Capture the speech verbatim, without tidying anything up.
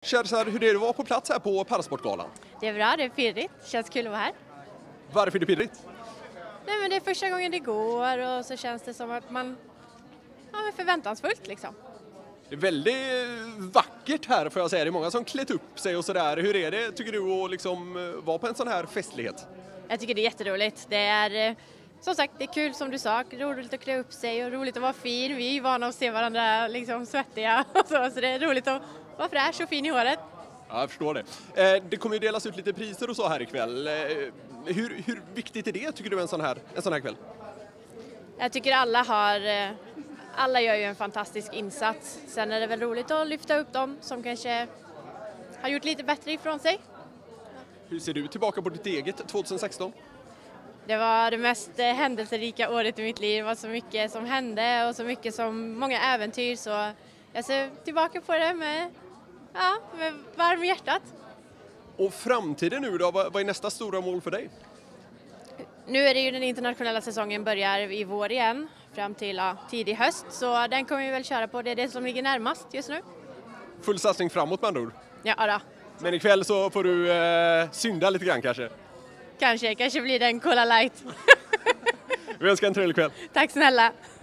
Sherzad, hur är det att vara på plats här på Parasportgalan? Det är bra, det är pirrigt. Känns kul att vara här. Varför är det pirrigt? Nej, men det är första gången det går och så känns det som att man ja, men förväntansfullt liksom. Det är väldigt vackert här får jag säga. Det är många som klätt upp sig och sådär. Hur är det tycker du att liksom vara på en sån här festlighet? Jag tycker det är jätteroligt. Det är som sagt, det är kul som du sa. Roligt att klä upp sig och roligt att vara fin. Vi är vana att se varandra liksom svettiga och så. Så det är roligt att vara fräsch och fin i håret. Ja, jag förstår det. Det kommer ju delas ut lite priser och så här ikväll. Hur, hur viktigt är det tycker du en sån här, en sån här kväll? Jag tycker alla har, alla gör ju en fantastisk insats. Sen är det väl roligt att lyfta upp dem som kanske har gjort lite bättre ifrån sig. Hur ser du tillbaka på ditt eget tjugohundrasexton? Det var det mest händelserika året i mitt liv. Det var så mycket som hände och så mycket som många äventyr. Så jag ser tillbaka på det med, ja, med varm i hjärtat. Och framtiden nu då? Vad är nästa stora mål för dig? Nu är det ju den internationella säsongen börjar i vår igen. Fram till ja, tidig höst. Så den kommer vi väl köra på. Det är det som ligger närmast just nu. Full satsning framåt med andra ord? Ja då. Men ikväll så får du eh, synda lite grann kanske? Kanske, kanske blir det en Cola Light. Vi önskar en trevlig kväll. Tack snälla.